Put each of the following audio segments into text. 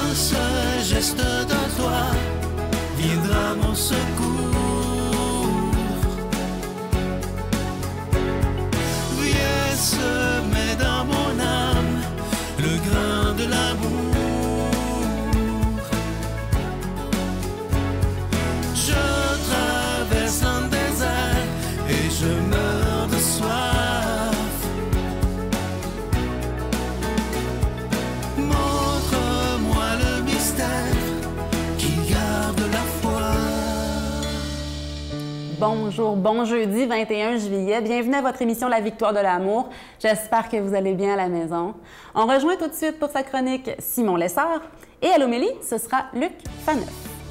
ce geste de toi viendra mon secours. Viens semer dans mon âme le grain de l'amour. Je traverse un désert et je meurs de soif. Montre-moi le mystère qui garde la foi. Bonjour, bon jeudi 21 juillet. Bienvenue à votre émission La Victoire de l'amour. J'espère que vous allez bien à la maison. On rejoint tout de suite pour sa chronique Simon Lessard. Et à l'homélie, ce sera Luc Faneuf.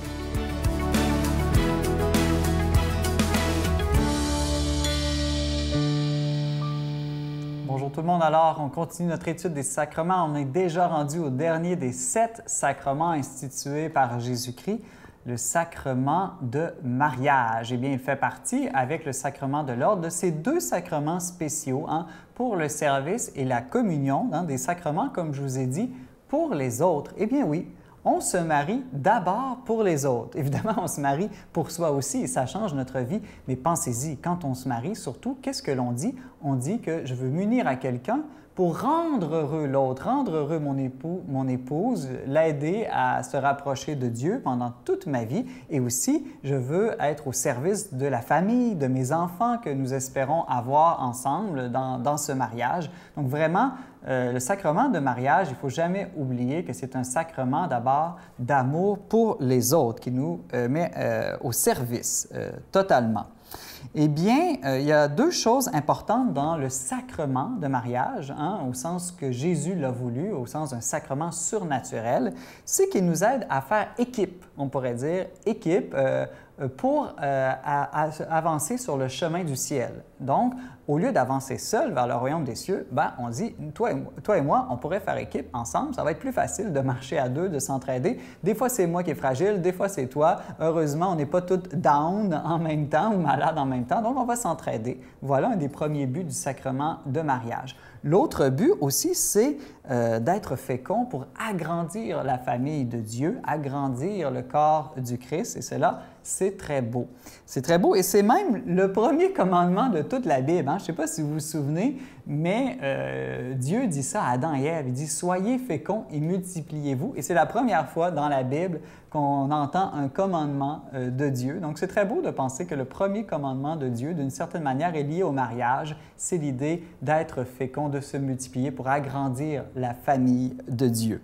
Bonjour tout le monde. Alors, on continue notre étude des sacrements. On est déjà rendu au dernier des 7 sacrements institués par Jésus-Christ, le sacrement de mariage. Eh bien, il fait partie, avec le sacrement de l'ordre, de ces 2 sacrements spéciaux pour le service et la communion, des sacrements, comme je vous ai dit, pour les autres. Eh bien oui, on se marie d'abord pour les autres. Évidemment, on se marie pour soi aussi et ça change notre vie. Mais pensez-y, quand on se marie, surtout, qu'est-ce que l'on dit? On dit que je veux m'unir à quelqu'un pour rendre heureux l'autre, rendre heureux mon époux, mon épouse, l'aider à se rapprocher de Dieu pendant toute ma vie. Et aussi, je veux être au service de la famille, de mes enfants que nous espérons avoir ensemble dans ce mariage. Donc vraiment, le sacrement de mariage, il ne faut jamais oublier que c'est un sacrement d'abord d'amour pour les autres qui nous met au service totalement. Eh bien, il y a 2 choses importantes dans le sacrement de mariage, au sens que Jésus l'a voulu, au sens d'un sacrement surnaturel, c'est qu'il nous aide à faire équipe, on pourrait dire équipe, pour avancer sur le chemin du ciel. Donc, au lieu d'avancer seul vers le royaume des cieux, on dit, toi et moi, on pourrait faire équipe ensemble. Ça va être plus facile de marcher à 2, de s'entraider. Des fois, c'est moi qui est fragile, des fois, c'est toi. Heureusement, on n'est pas tous down en même temps ou malades en même temps, donc on va s'entraider. Voilà un des premiers buts du sacrement de mariage. L'autre but aussi, c'est d'être fécond pour agrandir la famille de Dieu, agrandir le corps du Christ, et cela, c'est très beau. C'est très beau et c'est même le premier commandement de toute la Bible. Je ne sais pas si vous vous souvenez, mais Dieu dit ça à Adam et Ève. Il dit « Soyez féconds et multipliez-vous ». Et c'est la première fois dans la Bible qu'on entend un commandement de Dieu. Donc, c'est très beau de penser que le premier commandement de Dieu, d'une certaine manière, est lié au mariage. C'est l'idée d'être fécond, de se multiplier pour agrandir la famille de Dieu.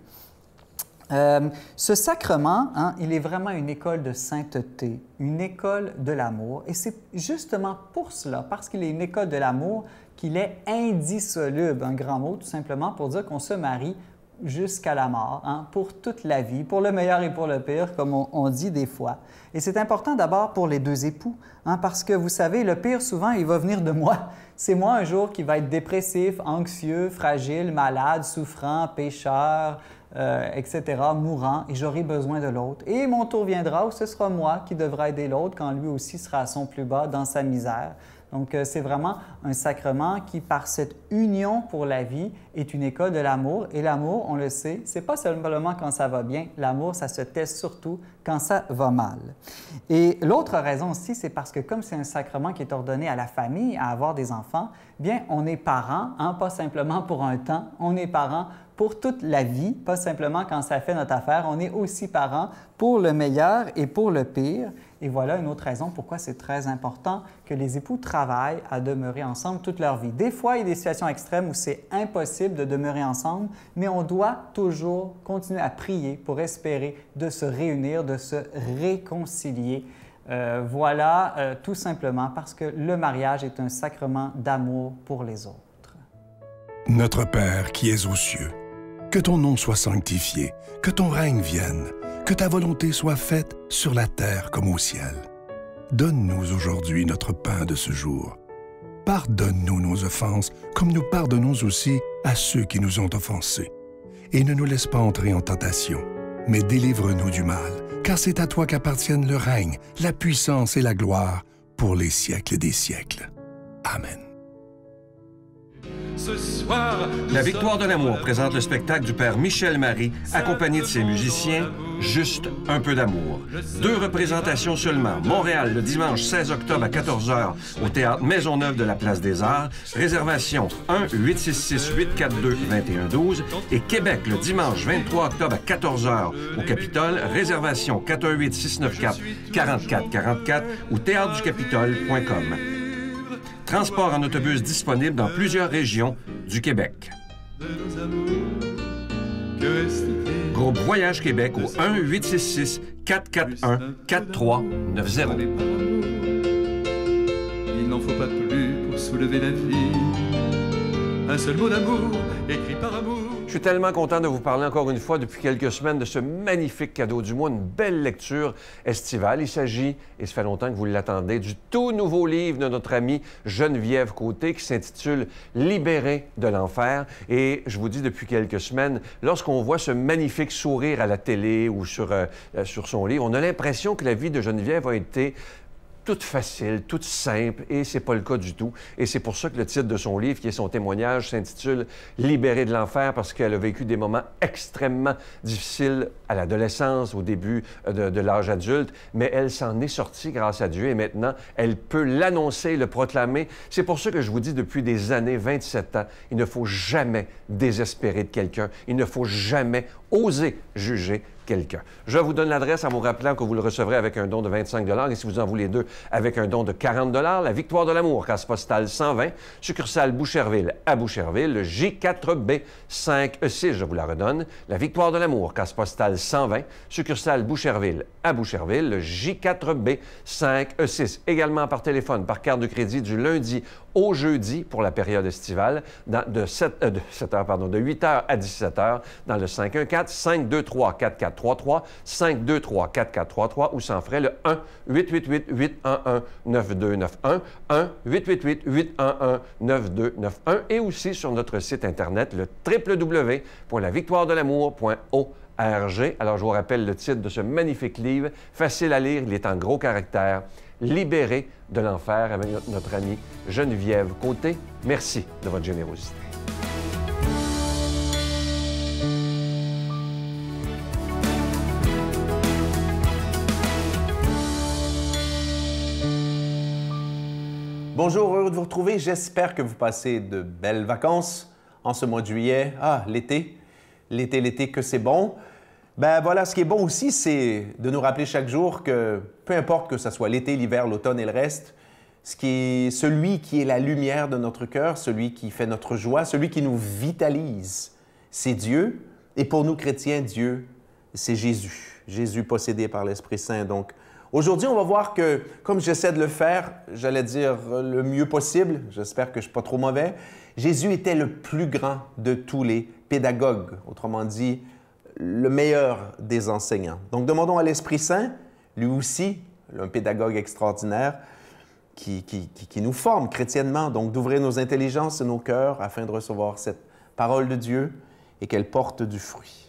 Ce sacrement, il est vraiment une école de sainteté, une école de l'amour. Et c'est justement pour cela, parce qu'il est une école de l'amour, qu'il est indissoluble, un grand mot tout simplement pour dire qu'on se marie jusqu'à la mort, pour toute la vie, pour le meilleur et pour le pire, comme on dit des fois. Et c'est important d'abord pour les 2 époux, parce que vous savez, le pire souvent, il va venir de moi. C'est moi un jour qui va être dépressif, anxieux, fragile, malade, souffrant, pécheur, etc., mourant, et j'aurai besoin de l'autre. Et mon tour viendra où ce sera moi qui devra aider l'autre quand lui aussi sera à son plus bas dans sa misère. Donc, c'est vraiment un sacrement qui, par cette union pour la vie, est une école de l'amour. Et l'amour, on le sait, c'est pas seulement quand ça va bien. L'amour, ça se teste surtout quand ça va mal. Et l'autre raison aussi, c'est parce que comme c'est un sacrement qui est ordonné à la famille, à avoir des enfants, bien, on est parents, pas simplement pour un temps, on est parents pour toute la vie, pas simplement quand ça fait notre affaire. On est aussi parents pour le meilleur et pour le pire. Et voilà une autre raison pourquoi c'est très important que les époux travaillent à demeurer ensemble toute leur vie. Des fois, il y a des situations extrêmes où c'est impossible de demeurer ensemble, mais on doit toujours continuer à prier pour espérer de se réunir, de se réconcilier. Tout simplement parce que le mariage est un sacrement d'amour pour les autres. Notre Père qui es aux cieux, que ton nom soit sanctifié, que ton règne vienne, que ta volonté soit faite sur la terre comme au ciel. Donne-nous aujourd'hui notre pain de ce jour. Pardonne-nous nos offenses, comme nous pardonnons aussi à ceux qui nous ont offensés. Et ne nous laisse pas entrer en tentation, mais délivre-nous du mal, car c'est à toi qu'appartiennent le règne, la puissance et la gloire pour les siècles des siècles. Amen. ce soir. La Victoire de l'amour présente le spectacle du père Michel Marie, accompagné de ses musiciens, Juste un peu d'amour. 2 représentations seulement. Montréal, le dimanche 16 octobre à 14h au Théâtre Maisonneuve de la Place des Arts. Réservation 1-866-842-2112. Et Québec, le dimanche 23 octobre à 14h au Capitole. Réservation 418-694-4444 ou théâtreducapitole.com. Transport en autobus disponible dans plusieurs régions du Québec. Groupe Voyage Québec au 1-866-441-4390. Il n'en faut pas plus pour soulever la vie. Un seul mot d'amour, écrit par amour. Je suis tellement content de vous parler encore une fois depuis quelques semaines de ce magnifique cadeau du mois, une belle lecture estivale. Il s'agit, et ça fait longtemps que vous l'attendez, du tout nouveau livre de notre amie Geneviève Côté qui s'intitule « Libérée de l'enfer ». Et je vous dis depuis quelques semaines, lorsqu'on voit ce magnifique sourire à la télé ou sur son livre, on a l'impression que la vie de Geneviève a été toute facile, toute simple, et c'est pas le cas du tout. Et c'est pour ça que le titre de son livre, qui est son témoignage, s'intitule « Libérée de l'enfer » parce qu'elle a vécu des moments extrêmement difficiles à l'adolescence, au début de l'âge adulte, mais elle s'en est sortie grâce à Dieu et maintenant, elle peut l'annoncer, le proclamer. C'est pour ça que je vous dis depuis des années, 27 ans, il ne faut jamais désespérer de quelqu'un. Il ne faut jamais oser juger quelqu'un. Je vous donne l'adresse en vous rappelant que vous le recevrez avec un don de 25 $, et si vous en voulez 2, avec un don de 40 $. La Victoire de l'amour, case postale 120, succursale Boucherville à Boucherville, le J4B 5E6, je vous la redonne. La Victoire de l'amour, case postale 120, succursale Boucherville à Boucherville, le J4B 5E6. Également par téléphone, par carte de crédit du lundi au jeudi pour la période estivale, de 8h à 17h dans le 514-523-4433, 523-4433 ou sans frais le 1-888-811-9291, 1-888-811-9291 et aussi sur notre site Internet, le www.lavictoiredelamour.org. Alors, je vous rappelle le titre de ce magnifique livre, facile à lire, il est en gros caractères, Libérée de l'enfer, avec notre amie Geneviève Côté. Merci de votre générosité. Bonjour, heureux de vous retrouver. J'espère que vous passez de belles vacances en ce mois de juillet. Ah, l'été, que c'est bon. Ben voilà, ce qui est bon aussi, c'est de nous rappeler chaque jour que peu importe que ce soit l'été, l'hiver, l'automne et le reste, celui qui est la lumière de notre cœur, celui qui fait notre joie, celui qui nous vitalise, c'est Dieu. Et pour nous chrétiens, Dieu, c'est Jésus. Jésus possédé par l'Esprit Saint. Donc, aujourd'hui, on va voir que, comme j'essaie de le faire, j'allais dire le mieux possible, j'espère que je ne suis pas trop mauvais, Jésus était le plus grand de tous les pédagogues, autrement dit, le meilleur des enseignants. Donc, demandons à l'Esprit Saint, lui aussi, un pédagogue extraordinaire, qui nous forme chrétiennement, donc d'ouvrir nos intelligences et nos cœurs afin de recevoir cette parole de Dieu et qu'elle porte du fruit.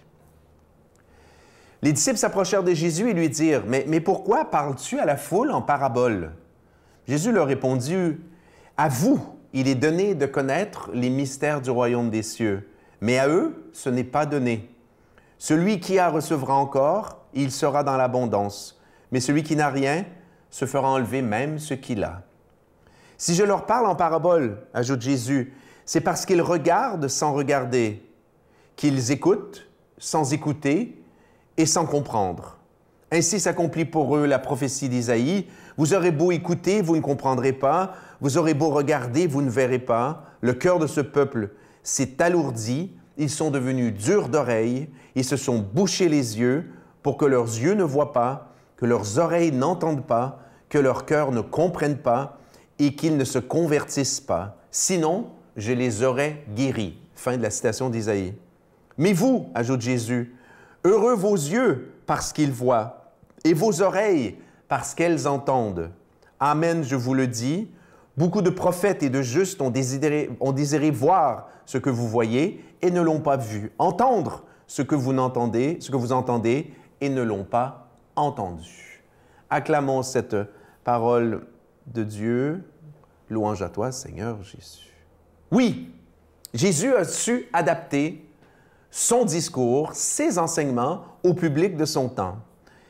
Les disciples s'approchèrent de Jésus et lui dirent, « Mais pourquoi parles-tu à la foule en parabole? » Jésus leur répondit, « À vous, il est donné de connaître les mystères du royaume des cieux, mais à eux, ce n'est pas donné. Celui qui a recevra encore, il sera dans l'abondance, mais celui qui n'a rien se fera enlever même ce qu'il a. Si je leur parle en parabole, ajoute Jésus, c'est parce qu'ils regardent sans regarder, qu'ils écoutent sans écouter et sans comprendre. Ainsi s'accomplit pour eux la prophétie d'Isaïe. Vous aurez beau écouter, vous ne comprendrez pas. Vous aurez beau regarder, vous ne verrez pas. Le cœur de ce peuple s'est alourdi. Ils sont devenus durs d'oreille. Ils se sont bouchés les yeux pour que leurs yeux ne voient pas, que leurs oreilles n'entendent pas, que leur cœur ne comprenne pas et qu'ils ne se convertissent pas. Sinon, je les aurais guéris. Fin de la citation d'Isaïe. Mais vous, ajoute Jésus, heureux vos yeux parce qu'ils voient et vos oreilles parce qu'elles entendent. Amen, je vous le dis, beaucoup de prophètes et de justes ont désiré voir ce que vous voyez et ne l'ont pas vu, entendre ce que vous entendez et ne l'ont pas entendu. Acclamons cette parole de Dieu. Louange à toi, Seigneur Jésus. Oui, Jésus a su adapter son discours, ses enseignements au public de son temps.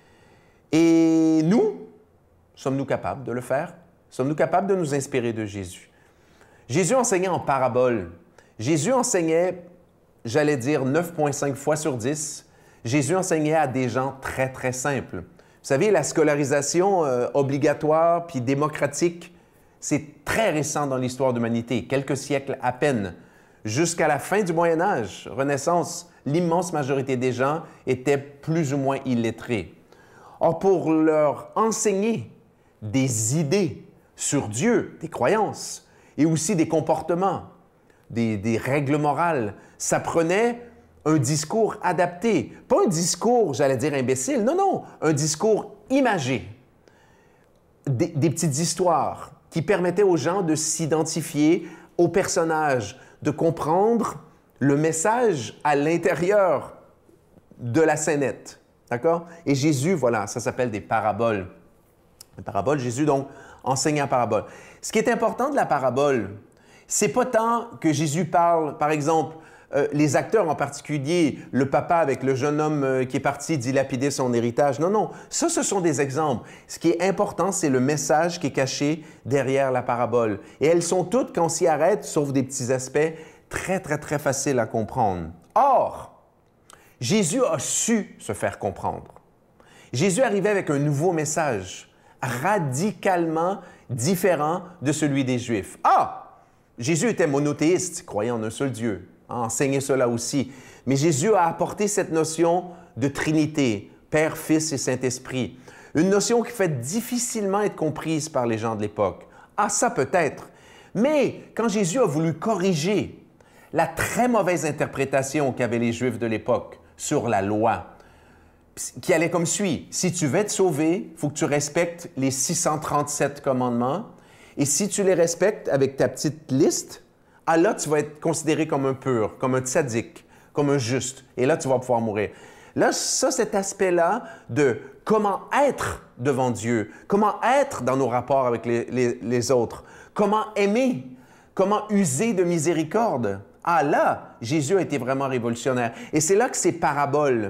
Et nous, sommes-nous capables de le faire? Sommes-nous capables de nous inspirer de Jésus? Jésus enseignait en paraboles. Jésus enseignait, j'allais dire 9,5 fois sur 10. Jésus enseignait à des gens très, très simples. Vous savez, la scolarisation obligatoire puis démocratique, c'est très récent dans l'histoire de l'humanité, quelques siècles à peine. Jusqu'à la fin du Moyen Âge, Renaissance, l'immense majorité des gens étaient plus ou moins illettrés. Or, pour leur enseigner des idées sur Dieu, des croyances, et aussi des comportements, des règles morales, ça prenait un discours adapté. Pas un discours, j'allais dire imbécile, non, non, un discours imagé. Des petites histoires qui permettaient aux gens de s'identifier aux personnages, de comprendre le message à l'intérieur de la scénette. D'accord? Et Jésus, voilà, ça s'appelle des paraboles. Les paraboles, Jésus, donc, enseigne en parabole. Ce qui est important de la parabole, c'est pas tant que Jésus parle, par exemple, les acteurs en particulier, le papa avec le jeune homme qui est parti dilapider son héritage. Non, non, ça, ce sont des exemples. Ce qui est important, c'est le message qui est caché derrière la parabole. Et elles sont toutes, quand on s'y arrête, sauf des petits aspects, très, très, très faciles à comprendre. Or, Jésus a su se faire comprendre. Jésus arrivait avec un nouveau message, radicalement différent de celui des Juifs. Ah! Jésus était monothéiste, croyant en un seul Dieu. Enseignait cela aussi. Mais Jésus a apporté cette notion de Trinité, Père, Fils et Saint-Esprit. Une notion qui fait difficilement être comprise par les gens de l'époque. Ah, ça peut-être. Mais quand Jésus a voulu corriger la très mauvaise interprétation qu'avaient les Juifs de l'époque sur la loi, qui allait comme suit. Si tu veux être sauvé, il faut que tu respectes les 637 commandements. Et si tu les respectes avec ta petite liste, ah là, tu vas être considéré comme un pur, comme un tzaddik, comme un juste. Et là, tu vas pouvoir mourir. Là, ça, cet aspect-là de comment être devant Dieu, comment être dans nos rapports avec les autres, comment aimer, comment user de miséricorde. Ah là, Jésus a été vraiment révolutionnaire. Et c'est là que ces paraboles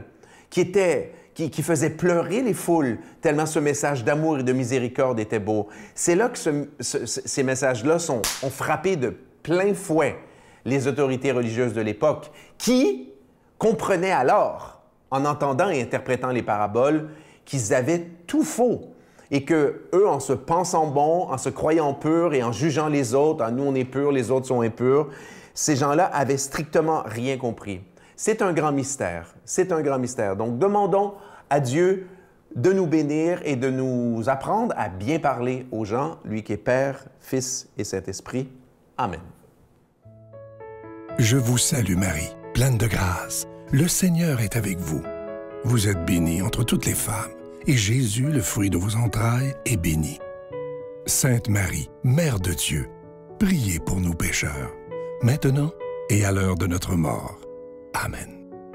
qui faisaient pleurer les foules, tellement ce message d'amour et de miséricorde était beau. C'est là que ces messages-là ont frappé de plein fouet les autorités religieuses de l'époque qui comprenaient alors, en entendant et interprétant les paraboles, qu'ils avaient tout faux et que eux, en se pensant bons, en se croyant purs et en jugeant les autres, ah, nous on est purs, les autres sont impurs, ces gens-là avaient strictement rien compris. C'est un grand mystère. C'est un grand mystère. Donc, demandons à Dieu de nous bénir et de nous apprendre à bien parler aux gens, lui qui est Père, Fils et Saint-Esprit. Amen. Je vous salue Marie, pleine de grâce. Le Seigneur est avec vous. Vous êtes bénie entre toutes les femmes, et Jésus, le fruit de vos entrailles, est béni. Sainte Marie, Mère de Dieu, priez pour nous pécheurs, maintenant et à l'heure de notre mort. Amen.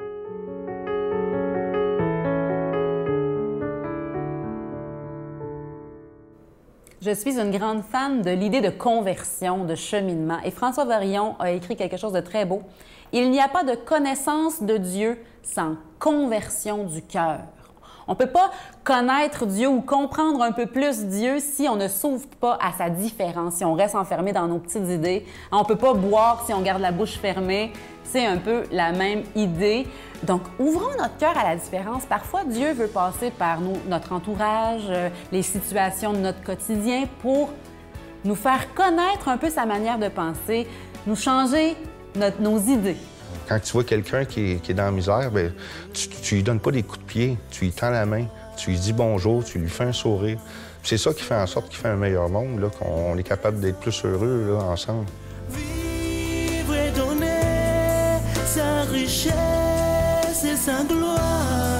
Je suis une grande fan de l'idée de conversion, de cheminement. Et François Varillon a écrit quelque chose de très beau. Il n'y a pas de connaissance de Dieu sans conversion du cœur. On ne peut pas connaître Dieu ou comprendre un peu plus Dieu si on ne s'ouvre pas à sa différence, si on reste enfermé dans nos petites idées. On ne peut pas boire si on garde la bouche fermée. C'est un peu la même idée. Donc, ouvrons notre cœur à la différence. Parfois, Dieu veut passer par notre entourage, les situations de notre quotidien pour nous faire connaître un peu sa manière de penser, nous changer nos idées. Quand tu vois quelqu'un qui est dans la misère, bien, tu lui donnes pas des coups de pied, tu lui tends la main, tu lui dis bonjour, tu lui fais un sourire. C'est ça qui fait en sorte qu'il fait un meilleur monde, là, qu'on est capable d'être plus heureux là, ensemble. Vivre et donner sa richesse et sa gloire.